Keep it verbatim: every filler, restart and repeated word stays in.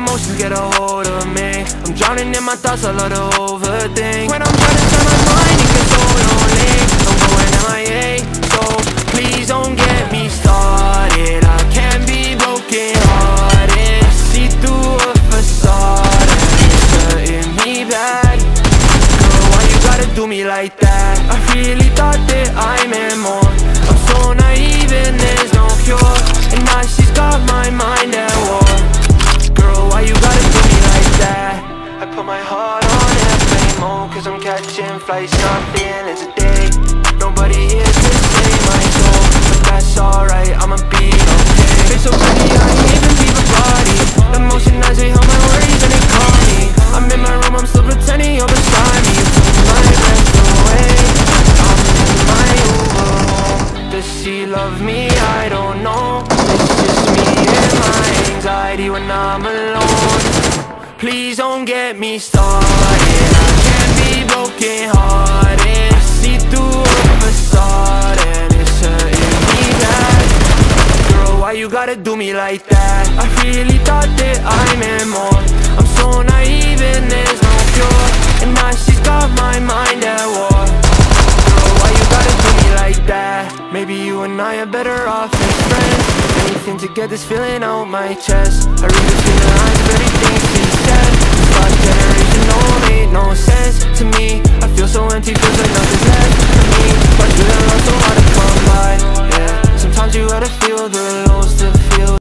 emotions get a hold of me. I'm drowning in my thoughts, I love to overthink. When I'm trying to turn my mind, it gets so lonely. I'm going M I A, so please don't get me started. I can't be broken hearted. See through a facade and it's hurting me bad. Girl, why you gotta do me like that? I really thought that I meant more. I'm so naive and there's no cure, and now she's got my mind at war. Girl, why you gotta do me like that? I put my heart on airplane mode, cause I'm catching flights, not feeling today. Nobody here to save my soul, but that's alright, I'ma be okay. It's so pretty, I can't even leave a body. Emotion as they hold my worries and they call me. I'm in my room, I'm still pretending you're beside me. You took my breath away, I'm in my Uber home. Does she love me? I don't know. It's just me and my anxiety when I'm alone. Please don't get me started. I can't be broken hearted. See through a facade and it's hurting me bad. Girl, why you gotta do me like that? I really thought that I meant more. I'm so naive and there's no cure, and now she's got my mind at war. Girl, why you gotta do me like that? Maybe you and I are better off as friends. Anything to get this feeling out my chest. I read between the lines of everything she said. This last generation don't make no sense to me. I feel so empty, feels like nothing's left for me. But you love so hard to come by, yeah. Sometimes you gotta feel the lows to feel